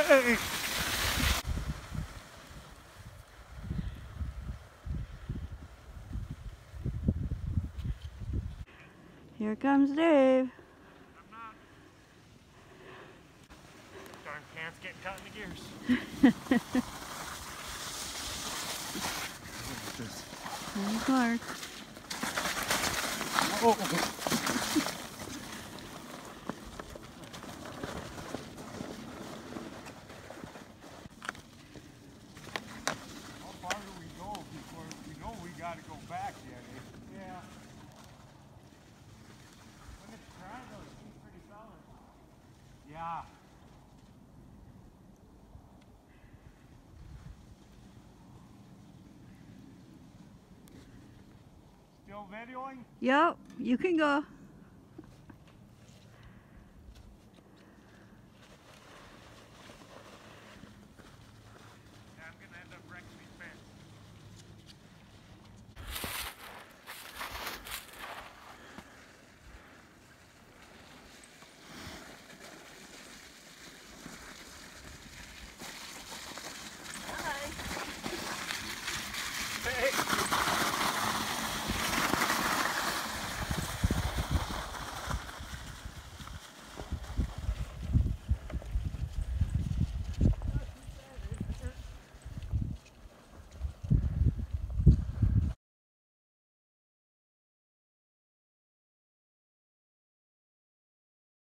Here comes Dave. Darn pants getting caught in the gears. And Clark. Oh. How far do we go before we know we got to go back yet? Yeah. When it's dry though, it seems pretty solid. Yeah. Still videoing? Yep, you can go.